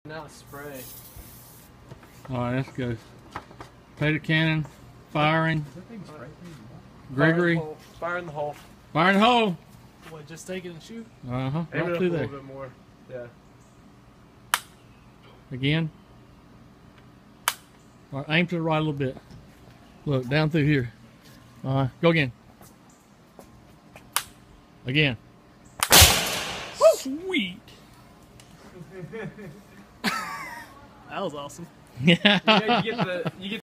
Now spray. Alright, let's go. Tater Canon, firing. Gregory. Fire in the hole. Fire in the hole. What, just take it and shoot? Uh-huh. Aim it Right up through a there. little bit more. Yeah. Again. Alright, aim to the right a little bit. Look, down through here. Go again. Again. Sweet. That was awesome. Yeah. You get